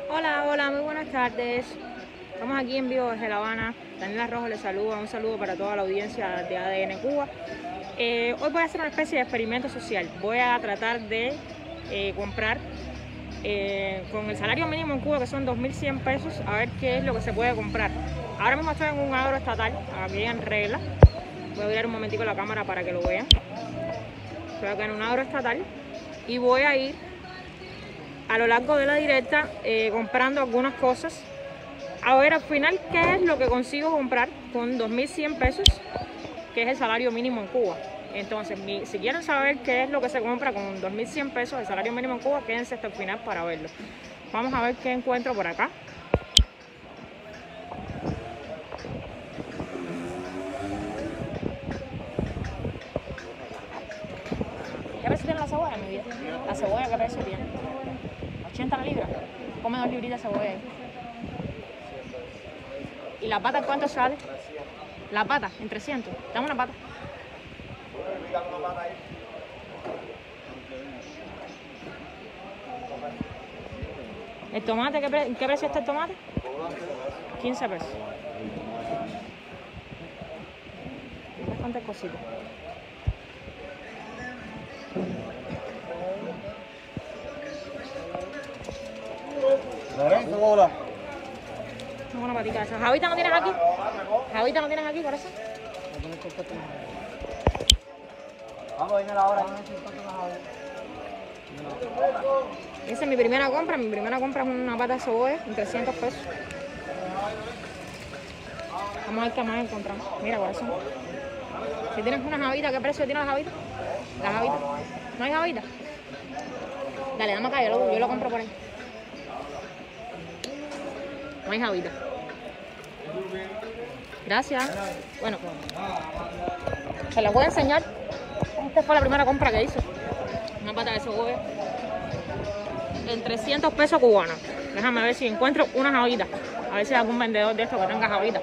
Hola, hola, muy buenas tardes. Estamos aquí en vivo desde La Habana. Daniela Rojo les saluda, un saludo para toda la audiencia de ADN Cuba. Hoy voy a hacer una especie de experimento social. Voy a tratar de comprar con el salario mínimo en Cuba, que son 2.100 pesos, a ver qué es lo que se puede comprar. Ahora mismo estoy en un agroestatal, aquí en regla. Voy a mirar un momentico la cámara para que lo vean. Estoy acá en un agroestatal y voy a ir a lo largo de la directa comprando algunas cosas, a ver al final qué es lo que consigo comprar con 2.100 pesos, que es el salario mínimo en Cuba. Entonces, si quieren saber qué es lo que se compra con 2.100 pesos, el salario mínimo en Cuba, quédense hasta el final para verlo. Vamos a ver qué encuentro por acá. ¿Qué precio tiene la cebolla, mi vida? La cebolla, ¿qué precio tiene? 80 la libra. Come 2 libritas de cebolla ahí. ¿Y la pata cuánto sale? La pata, en 300. Dame una pata. ¿El tomate? ¿Qué precio está el tomate? 15 pesos. Bastante cosita. Hola. Una patica de esa. ¿Javita no tienes aquí? ¿Javita no tienes aquí, por eso? Vamos, viene la hora. Esa es mi primera compra. Mi primera compra es una pata de cebolla en 300 pesos. Vamos a ver qué más encontramos. Mira, corazón. Si tienes una javita, ¿qué precio tiene la javita? La javita. ¿No hay javita? Dale, dame acá, yo lo compro por ahí. No hay javita. Gracias. Bueno, se las voy a enseñar. Esta fue la primera compra que hice. Una pata de cebolla en 300 pesos cubanos. Déjame ver si encuentro una javita. A ver si hay algún vendedor de estos que tenga javita.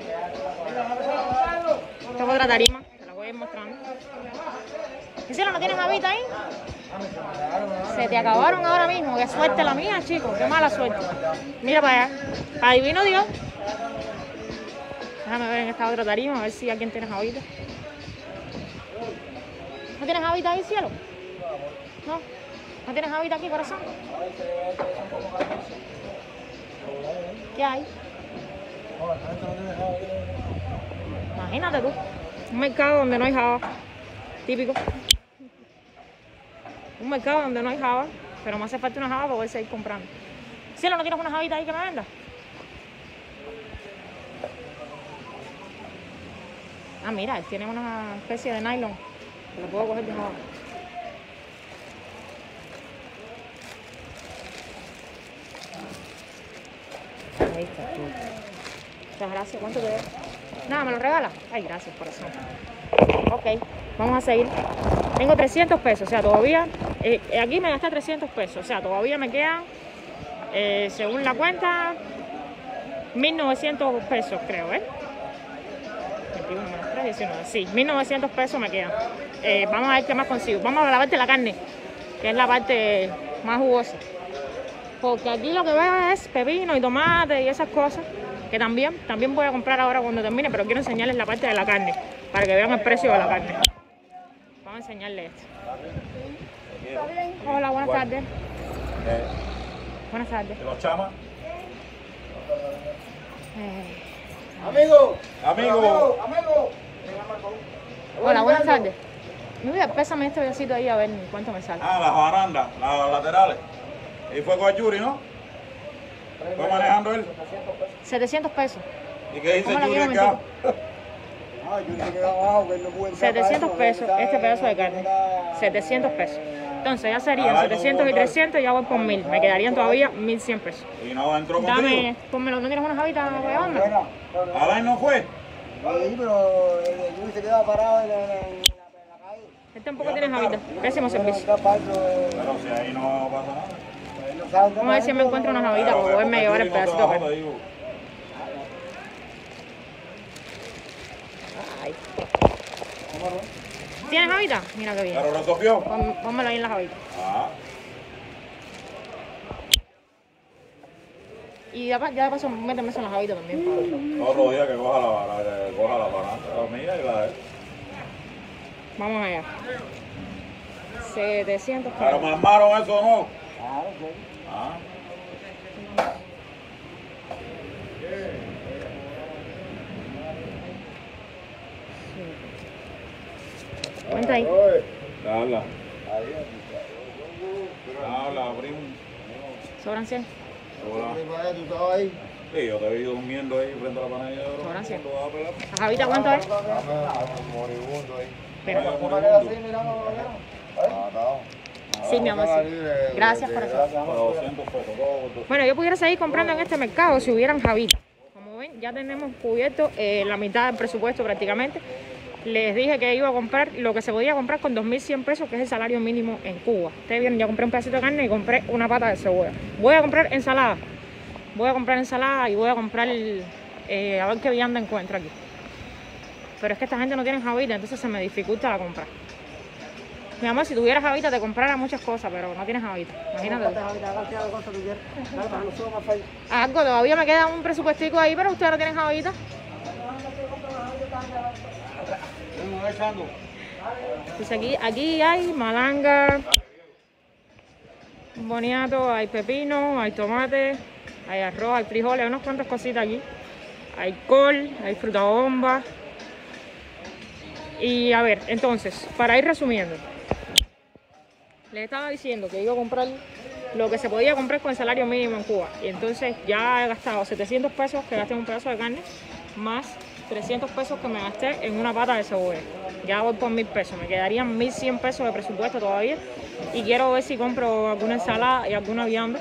Esta es otra tarima, te la voy a ir mostrando. ¿Qué cielo, no tienes javita ahí? Se te acabaron ahora mismo. Qué suerte la mía, chicos. Qué mala suerte. Mira para allá. Adivino Dios. Déjame ver en esta otra tarima, a ver si alguien tiene javita. ¿No tienes javita ahí, cielo? ¿No? ¿No tienes javita aquí, corazón? ¿Qué hay? Imagínate tú. Un mercado donde no hay java. Típico. Un mercado donde no hay java, pero me hace falta una java para poder seguir comprando. Cielo, ¿no tienes una javita ahí que me venda? Ah, mira, él tiene una especie de nylon que lo puedo coger de java. Ahí está. Muchas gracias. ¿Cuánto te debo? Nada, ¿me lo regala? Ay, gracias, corazón. Ok, vamos a seguir. Tengo 300 pesos, o sea, todavía... aquí me gasté 300 pesos, o sea, todavía me quedan, según la cuenta, 1.900 pesos, creo, ¿eh? 21 menos 3, 19. Sí, 1.900 pesos me quedan. Vamos a ver qué más consigo. Vamos a la parte de la carne, que es la parte más jugosa. Porque aquí lo que veo es pepino y tomate y esas cosas, que también voy a comprar ahora cuando termine, pero quiero enseñarles la parte de la carne, para que vean el precio de la carne. Vamos a enseñarles esto. Hola, buenas tardes. Buenas tardes. ¿Los chamas? Amigo. Amigo. Hola, buenas tardes. Mira, pésame este besito ahí a ver cuánto me sale. Ah, las barandas, las laterales. Y fue con el Yuri, ¿no? Fue manejando él. 700 pesos. ¿Y qué dice ¿Cómo la Yuri quiero acá? Ah, yo te quedaba abajo, que él no puede entrar 700 para eso, pesos este pedazo de carne. 700 pesos. Entonces ya serían 700 y 300 y ya voy por 1.000. Me quedarían todavía 1.100 pesos. Y no entró contigo. Dame, pónmelo. ¿No tienes una javita para llevarme? Alain no fue. Sí, pero el Yuri se quedaba parado en la calle. Él tampoco tiene javita. Pésimo servicio. Pero si ahí no pasa nada. Vamos a ver si me encuentro una javita para poderme llevar el pedacito de carne. Ay. ¿Tienes javita? Mira qué bien. Pero lo copió. Pónmelo ahí en la javita. Ah. Y ya de paso méteme eso en las habitas también. Otro día que coja la vara, que coja la vara, la mía y la de él. Vamos allá. 700 Pero pesos. me armaron eso, ¿no? Claro, sí. Ah. Cuenta ahí. Habla. Habla, primo. Sobran 100. Hola. ¿Tú estabas ahí? Sí, yo te vi durmiendo ahí frente a la panadilla de oro. Sobran 100. ¿Cuándo vas a pelar? ¿Las habitas cuánto es? Moribundo ahí. Espera. ¿Cómo queda así, mirando la mañana? Sí, mi amor, sí. Gracias, corazón. Para 200 pesos, todo por dos. Bueno, yo pudiera seguir comprando en este mercado si hubieran jabitas. Como ven, ya tenemos cubierto la mitad del presupuesto prácticamente. Les dije que iba a comprar lo que se podía comprar con 2.100 pesos, que es el salario mínimo en Cuba. Ustedes vieron, ya compré un pedacito de carne y compré una pata de cebolla. Voy a comprar ensalada. Voy a comprar ensalada y voy a comprar, a ver qué vianda encuentro aquí. Pero es que esta gente no tiene jabita, entonces se me dificulta la compra. Mi amor, si tuvieras jabita te comprara muchas cosas, pero no tienes jabita. Imagínate. Algo, todavía me queda un presupuestico ahí, pero ustedes no tienen jabita. Entonces aquí hay malanga, boniato, hay pepino, hay tomate, hay arroz, hay frijoles, hay unas cuantas cositas aquí. Hay col, hay fruta bomba. Y a ver, entonces, para ir resumiendo, les estaba diciendo que iba a comprar lo que se podía comprar con el salario mínimo en Cuba. Y entonces ya he gastado 700 pesos que gasté en un pedazo de carne, más 300 pesos que me gasté en una pata de cebolla. Ya voy por 1.000 pesos, me quedarían 1.100 pesos de presupuesto todavía. Y quiero ver si compro alguna ensalada y alguna vianda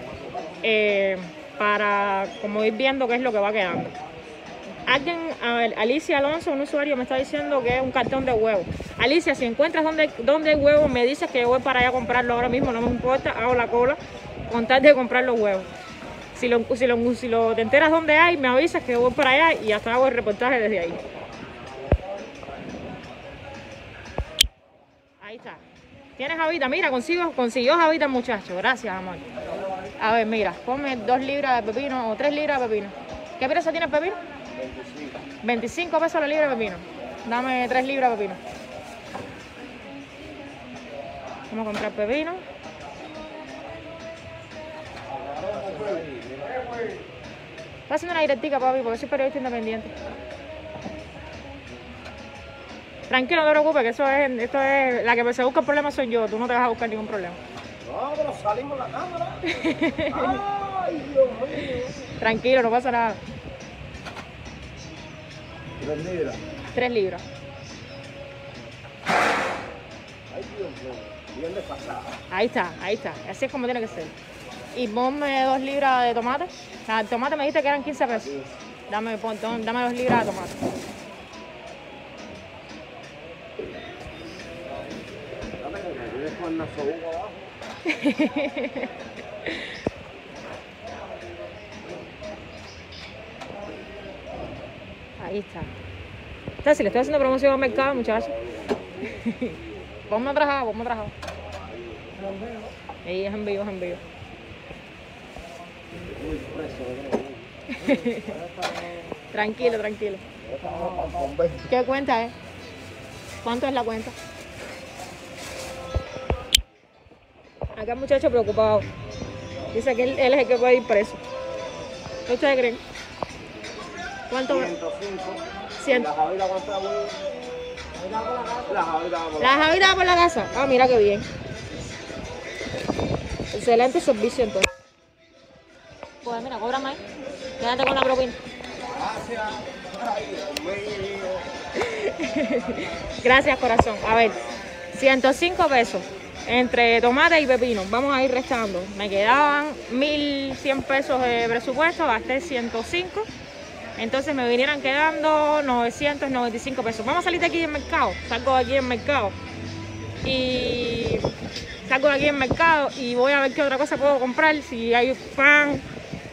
para como ir viendo qué es lo que va quedando. Alguien, a ver, Alicia Alonso, un usuario, me está diciendo que es un cartón de huevos. Alicia, si encuentras dónde hay huevos, me dices que yo voy para allá a comprarlo ahora mismo, no me importa, hago la cola con tal de comprar los huevos. Si te enteras dónde hay, me avisas que yo voy para allá y hasta hago el reportaje desde ahí. Ahí está. ¿Tienes jabita? Mira, consiguió jabita el muchacho. Gracias, amor. A ver, mira, ponme 2 libras de pepino o 3 libras de pepino. ¿Qué precio tiene el pepino? 25 pesos la libra de pepino. Dame 3 libras de pepino. Vamos a comprar pepino. Estoy haciendo una directica, papi, porque soy periodista independiente. Tranquilo, no te preocupes, que esto es la que se busca el problema soy yo. Tú no te vas a buscar ningún problema. No, pero salimos la cámara. Ay, Dios mío. Tranquilo, no pasa nada. 3 libras. 3 libras. Ay, Dios mío. Bien desfasada. Ahí está. Así es como tiene que ser. Y ponme 2 libras de tomate. El tomate me dijiste que eran 15 pesos. Dame 2 libras de tomate. Dame que me vienes con la sobuca abajo. Ahí está. Entonces, si le estoy haciendo promoción al mercado, muchachos. Ponme otra java. Ahí es envío. Tranquilo. ¿Qué cuenta es? ¿Cuánto es la cuenta? Acá el muchacho preocupado. Dice que él es el que puede ir preso. ¿Qué ustedes creen? ¿Cuánto? 105. 100. ¿La jabita cuánto es, güey? La jabita por ¿La jabita por la casa? Ah, mira qué bien. Excelente servicio entonces. Pues mira, cóbrame ahí. Quédate con la propina. Gracias. Ay, Dios mío. Gracias, corazón. A ver, 105 pesos entre tomate y pepino. Vamos a ir restando. Me quedaban 1.100 pesos de presupuesto, gasté 105. Entonces me vinieran quedando 995 pesos. Vamos a salir de aquí del mercado. Salgo de aquí del mercado. Y voy a ver qué otra cosa puedo comprar. Si hay pan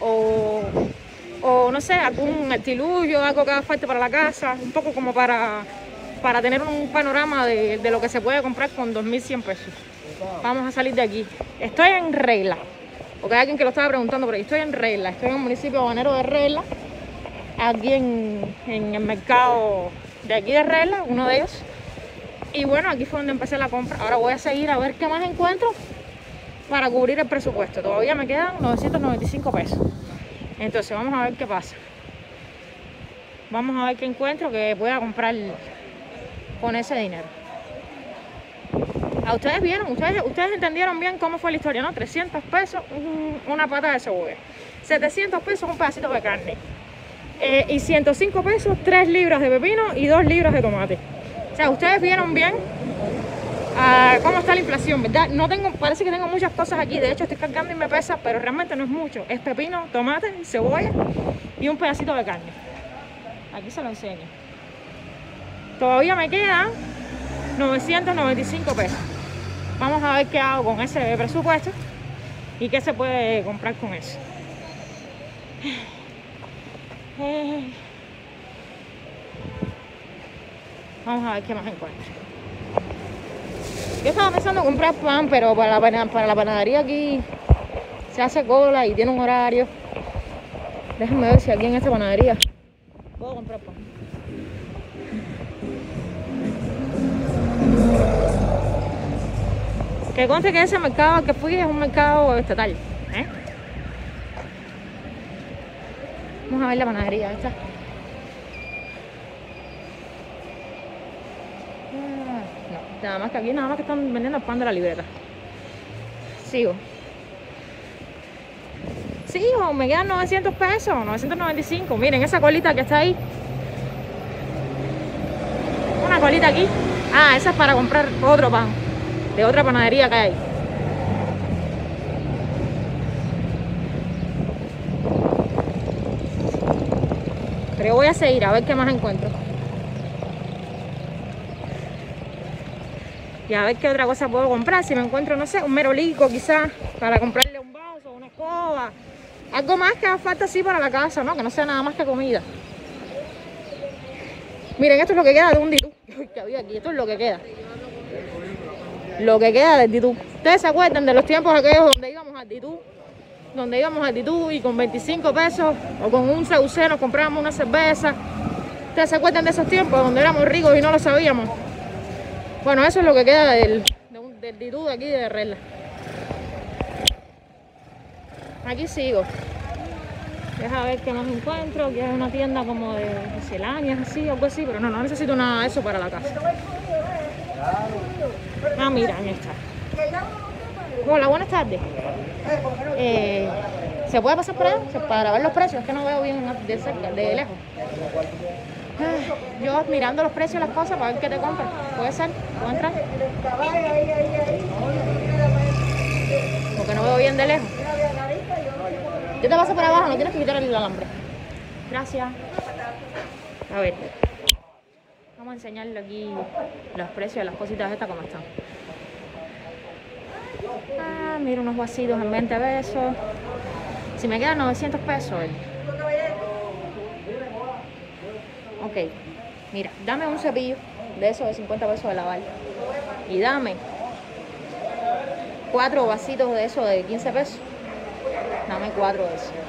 o no sé, algún artilugio, algo que haga falta para la casa. Un poco como para tener un panorama de lo que se puede comprar con 2.100 pesos. Vamos a salir de aquí. Estoy en regla. Porque hay alguien que lo estaba preguntando, pero yo estoy en Regla, estoy en el municipio habanero de Regla, aquí en el mercado de aquí de Regla, uno de ellos. Y bueno, aquí fue donde empecé la compra. Ahora voy a seguir a ver qué más encuentro para cubrir el presupuesto. Todavía me quedan 995 pesos. Entonces vamos a ver qué pasa. Vamos a ver qué encuentro que pueda comprar con ese dinero. ¿A ustedes vieron? ¿Ustedes entendieron bien cómo fue la historia, no? 300 pesos una pata de cebolla. 700 pesos un pedacito de carne. Y 105 pesos 3 libras de pepino y 2 libras de tomate. O sea, ustedes vieron bien cómo está la inflación, ¿verdad? No tengo, parece que tengo muchas cosas aquí. De hecho, estoy cargando y me pesa, pero realmente no es mucho. Es pepino, tomate, cebolla y un pedacito de carne. Aquí se lo enseño. Todavía me quedan 995 pesos. Vamos a ver qué hago con ese presupuesto y qué se puede comprar con eso. Vamos a ver qué más encuentro. Yo estaba pensando en comprar pan, pero para la panadería aquí se hace cola y tiene un horario. Déjenme ver si aquí en esta panadería puedo comprar pan. Que conste que ese mercado al que fui es un mercado estatal. Vamos a ver la panadería esta. No, nada más que aquí nada más que están vendiendo el pan de la libreta. Sigo, me quedan 900 pesos, 995. Miren esa colita que está ahí. Una colita aquí. Ah, esa es para comprar otro pan de otra panadería que hay. Pero voy a seguir a ver qué más encuentro. Y a ver qué otra cosa puedo comprar. Si me encuentro, no sé, un merolico quizás para comprarle un vaso, una escoba. Algo más que haga falta así para la casa, ¿no? Que no sea nada más que comida. Miren, esto es lo que queda de un ditú que había aquí. Esto es lo que queda. Lo que queda del ditú. ¿Ustedes se acuerdan de los tiempos aquellos donde íbamos al ditú? Donde íbamos al ditú y con 25 pesos o con un CUC nos comprábamos una cerveza. ¿Ustedes se acuerdan de esos tiempos donde éramos ricos y no lo sabíamos? Bueno, eso es lo que queda del ditú de aquí de Regla. Aquí sigo. Deja ver qué más encuentro. Aquí hay una tienda como de misceláneas, así, algo así, pero no necesito nada de eso para la casa. Ah, mira, ahí está. Hola, buenas tardes. ¿Se puede pasar por allá? Para ver los precios, es que no veo bien de cerca, de lejos. Yo mirando los precios de las cosas para ver qué te compras. ¿Puede ser? ¿Puedo entrar? Porque no veo bien de lejos. Yo te paso por abajo, no tienes que quitar el alambre. Gracias. A ver. Vamos a enseñarle aquí los precios de las cositas estas como están. Ah, mira, unos vasitos en 20 pesos. Si me quedan 900 pesos. Ok, mira, dame un cepillo de esos de 50 pesos de lavar. Y dame 4 vasitos de esos de 15 pesos. Dame 4 de esos.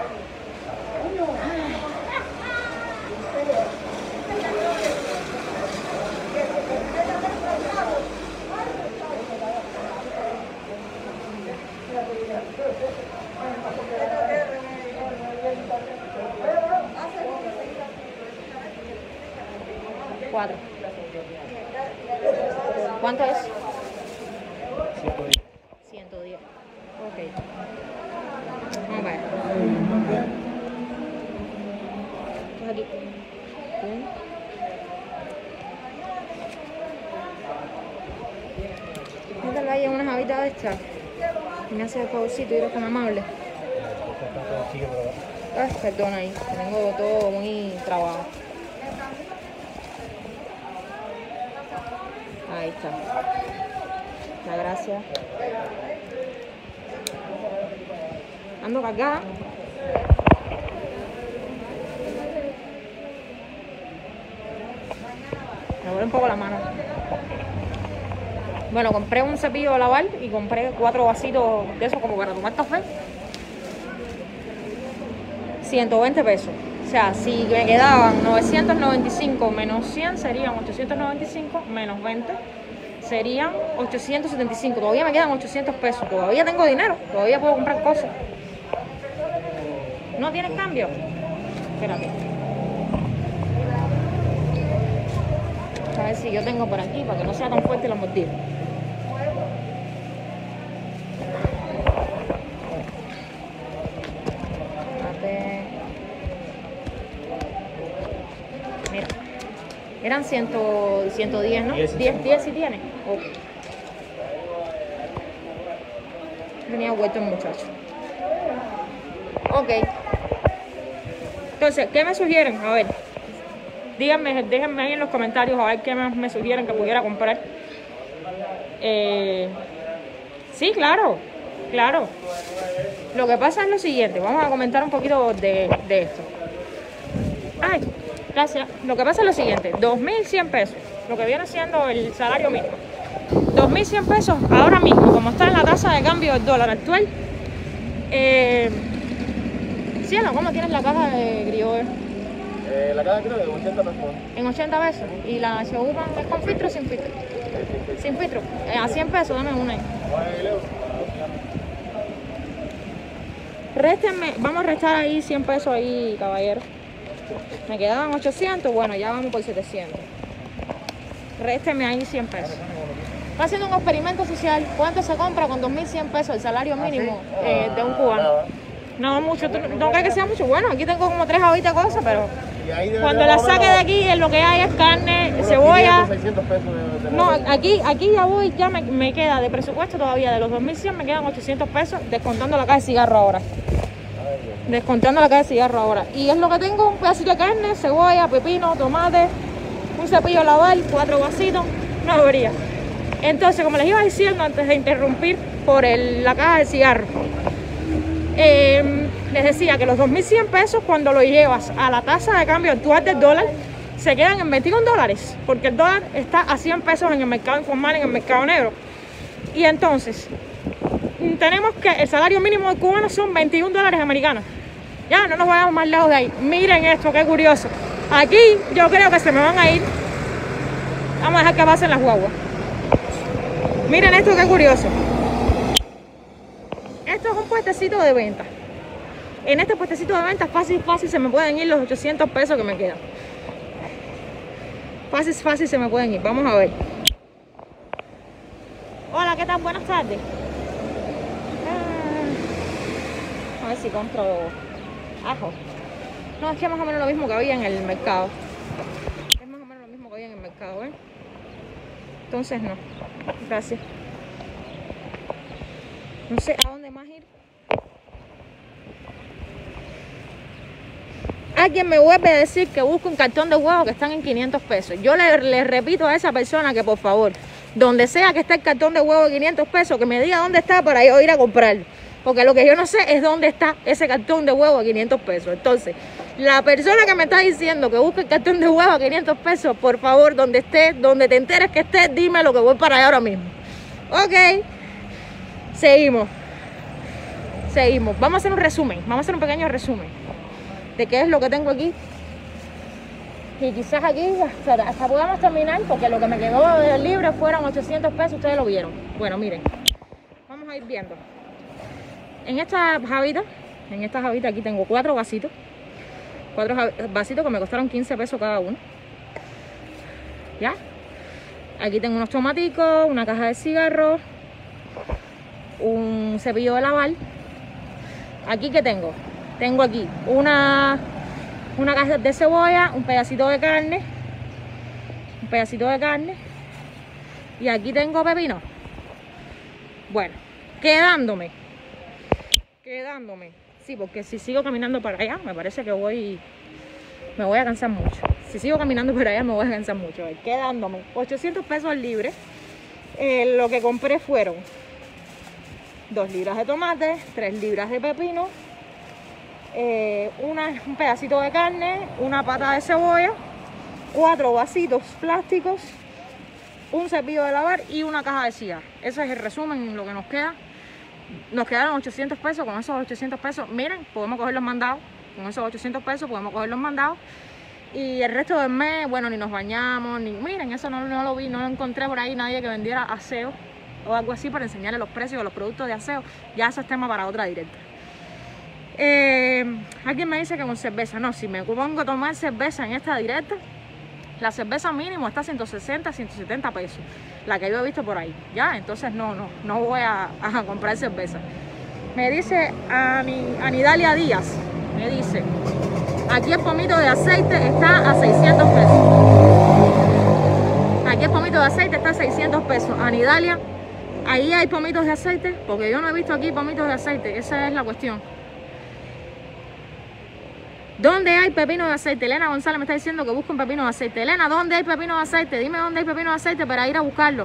Cuatro. ¿Cuánto es? 110. Ok. Vamos a ver. ¿Qué es aquí? ¿Dónde hay unas habitas de estas? Me hace el favorcito y eres tan amable. Ay, perdona ahí, tengo todo muy trabado. Ahí está. La gracia. Ando cargada. Me duele un poco la mano. Bueno, compré un cepillo de lavar y compré 4 vasitos de esos como para tomar café. 120 pesos. O sea, si me quedaban 995 menos 100 serían 895 menos 20 serían 875. Todavía me quedan 800 pesos. Todavía tengo dinero. Todavía puedo comprar cosas. ¿No tienes cambio? Espérate. A ver si yo tengo por aquí para que no sea tan fuerte la mordida. Mira, eran 110, ¿no? 10 sí tiene. Okay. Venía vuelto el muchacho. Ok. Entonces, ¿qué me sugieren? A ver, díganme, déjenme ahí en los comentarios a ver qué más me sugieren que pudiera comprar. Sí, claro. Lo que pasa es lo siguiente. Vamos a comentar un poquito de esto. Ay, gracias. Lo que pasa es lo siguiente. 2.100 pesos. Lo que viene siendo el salario mínimo. 2.100 pesos ahora mismo, como está en la tasa de cambio del dólar actual. Cielo, ¿cómo tienes la caja de Griot? La caja creo de 80 pesos. En 80 pesos. ¿Y la Showman es con filtro o sin filtro? Sin filtro. A 100 pesos, dame una ahí. Réstenme, vamos a restar ahí 100 pesos ahí, caballero. Me quedaban 800, bueno, ya vamos por 700. Réstenme ahí 100 pesos. Está haciendo un experimento social. ¿Cuánto se compra con 2.100 pesos el salario mínimo de un cubano? No mucho, no creo que sea mucho. Bueno, aquí tengo como 3 habitas de cosas, pero cuando la saque de aquí, lo que hay es carne, cebolla. 600 pesos No, aquí ya voy, ya me queda de presupuesto todavía. De los 2.100 me quedan 800 pesos, descontando la caja de cigarro ahora. Descontando la caja de cigarro ahora. Y es lo que tengo: un pedacito de carne, cebolla, pepino, tomate, un cepillo de lavar, 4 vasitos, una bobería. Entonces, como les iba diciendo antes de interrumpir por la caja de cigarro, les decía que los 2.100 pesos, cuando lo llevas a la tasa de cambio actual del dólar, se quedan en 21 dólares, porque el dólar está a 100 pesos en el mercado informal, en el mercado negro. Y entonces, tenemos que el salario mínimo del cubano son 21 dólares americanos. Ya, no nos vayamos más lejos de ahí. Miren esto, qué curioso. Aquí yo creo que se me van a ir. Vamos a dejar que pasen las guaguas. Miren esto, qué curioso. Esto es un puestecito de venta. En este puestecito de venta fácil se me pueden ir los 800 pesos que me quedan. Fácil se me pueden ir. Vamos a ver. Hola, ¿qué tal? Buenas tardes. A ver si compro ajo. No, es que es más o menos lo mismo que había en el mercado. Es más o menos lo mismo que había en el mercado, ¿eh? Entonces no. Gracias. No sé a dónde más ir. Alguien me vuelve a decir que busque un cartón de huevos que están en 500 pesos. Yo le repito a esa persona que por favor, donde sea que esté el cartón de huevos de 500 pesos, que me diga dónde está para yo ir a comprarlo. Porque lo que yo no sé es dónde está ese cartón de huevos de 500 pesos. Entonces, la persona que me está diciendo que busque el cartón de huevos a 500 pesos, por favor, donde esté, donde te enteres que esté, dime lo que voy para allá ahora mismo. Ok. Seguimos. Vamos a hacer un resumen. Vamos a hacer un pequeño resumen de qué es lo que tengo aquí. Y quizás aquí hasta podamos terminar, porque lo que me quedó libre fueron 800 pesos. Ustedes lo vieron. Bueno, miren. Vamos a ir viendo. En esta javita aquí tengo 4 vasitos. 4 vasitos que me costaron 15 pesos cada uno. ¿Ya? Aquí tengo unos tomaticos, una caja de cigarros, un cepillo de lavar. Aquí, ¿qué tengo? Tengo aquí una caja de cebolla, un pedacito de carne. Y aquí tengo pepino. Bueno, quedándome. Sí, porque si sigo caminando para allá, me parece que me voy a cansar mucho. Si sigo caminando para allá, me voy a cansar mucho. Quedándome 800 pesos libre. Lo que compré fueron 2 libras de tomate, 3 libras de pepino, un pedacito de carne, una pata de cebolla, 4 vasitos plásticos, un cepillo de lavar y una caja de cigarros. Ese es el resumen, lo que nos queda. Nos quedaron 800 pesos. Con esos 800 pesos, miren, podemos coger los mandados. Con esos 800 pesos podemos coger los mandados. Y el resto del mes, bueno, ni nos bañamos, ni... Miren, eso no lo vi, no lo encontré por ahí nadie que vendiera aseo o algo así para enseñarle los precios de los productos de aseo. Ya eso es tema para otra directa. Alguien me dice que con cerveza. No, si me pongo a tomar cerveza en esta directa, la cerveza mínimo está a 160, 170 pesos. La que yo he visto por ahí. Ya, entonces no voy a comprar cerveza. Me dice Anidalia Díaz, me dice, aquí el pomito de aceite está a 600 pesos. Aquí el pomito de aceite está a 600 pesos. Anidalia, ahí hay pomitos de aceite, porque yo no he visto aquí pomitos de aceite. Esa es la cuestión. ¿Dónde hay pepino de aceite? Elena González me está diciendo que busque un pepino de aceite. Elena, ¿dónde hay pepino de aceite? Dime dónde hay pepino de aceite para ir a buscarlo.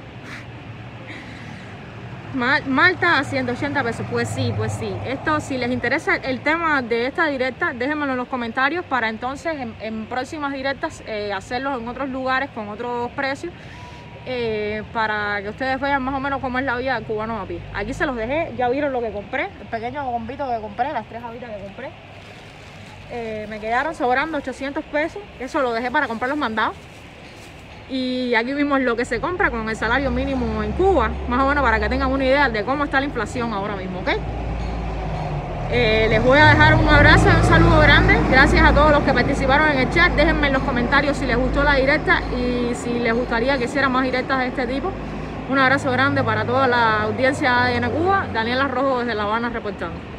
Malta a 180 pesos. Pues sí. Esto, si les interesa el tema de esta directa, déjenmelo en los comentarios para entonces en próximas directas hacerlos en otros lugares con otros precios. Para que ustedes vean más o menos cómo es la vida del cubano a pie. Aquí se los dejé, ya vieron lo que compré, el pequeño bombito que compré, las 3 habitas que compré. Me quedaron sobrando 800 pesos, eso lo dejé para comprar los mandados. Y aquí vimos lo que se compra con el salario mínimo en Cuba, más o menos para que tengan una idea de cómo está la inflación ahora mismo, ¿ok? Les voy a dejar un abrazo y un saludo grande. Gracias a todos los que participaron en el chat. Déjenme en los comentarios si les gustó la directa y si les gustaría que hiciera más directas de este tipo. Un abrazo grande para toda la audiencia de ADN Cuba. Daniela Rojo desde La Habana reportando.